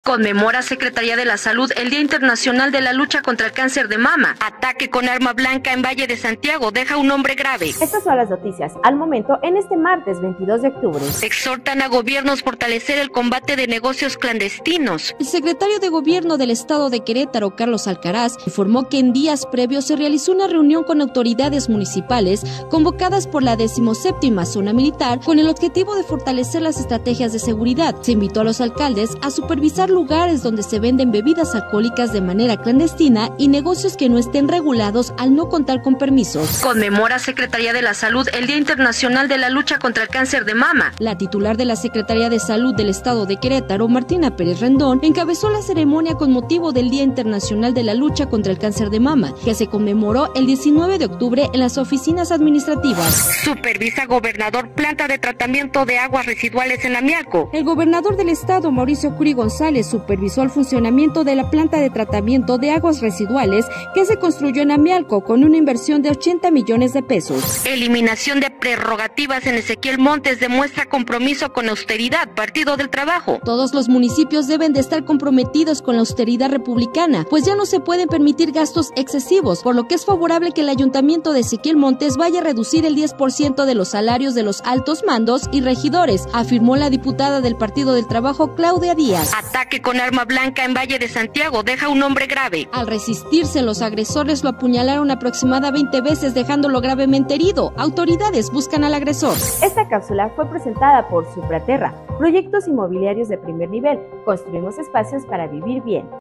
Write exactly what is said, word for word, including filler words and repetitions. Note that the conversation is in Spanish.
Conmemora Secretaría de la Salud el Día Internacional de la Lucha contra el Cáncer de Mama. Ataque con arma blanca en Valle de Santiago deja un hombre grave. Estas son las noticias al momento en este martes veintidós de octubre. Exhortan a gobiernos fortalecer el combate de negocios clandestinos. El secretario de Gobierno del Estado de Querétaro, Carlos Alcaraz, informó que en días previos se realizó una reunión con autoridades municipales convocadas por la decimoséptima Zona Militar con el objetivo de fortalecer las estrategias de seguridad. Se invitó a los alcaldes a supervisar lugares donde se venden bebidas alcohólicas de manera clandestina y negocios que no estén regulados al no contar con permisos. Conmemora Secretaría de la Salud el Día Internacional de la Lucha contra el Cáncer de Mama. La titular de la Secretaría de Salud del Estado de Querétaro, Martina Pérez Rendón, encabezó la ceremonia con motivo del Día Internacional de la Lucha contra el Cáncer de Mama, que se conmemoró el diecinueve de octubre en las oficinas administrativas. Supervisa gobernador planta de tratamiento de aguas residuales en Amialco. El gobernador del estado, Mauricio Curi González, supervisó el funcionamiento de la planta de tratamiento de aguas residuales que se construyó en Amialco con una inversión de ochenta millones de pesos. Eliminación de prerrogativas en Ezequiel Montes demuestra compromiso con austeridad, Partido del Trabajo. Todos los municipios deben de estar comprometidos con la austeridad republicana, pues ya no se pueden permitir gastos excesivos, por lo que es favorable que el ayuntamiento de Ezequiel Montes vaya a reducir el diez por ciento de los salarios de los altos mandos y regidores, afirmó la diputada del Partido del Trabajo, Claudia Díaz. Ataque con arma blanca en Valle de Santiago deja un hombre grave. Al resistirse, los agresores lo apuñalaron aproximadamente veinte veces, dejándolo gravemente herido. Autoridades buscan al agresor. Esta cápsula fue presentada por Supraterra, proyectos inmobiliarios de primer nivel. Construimos espacios para vivir bien.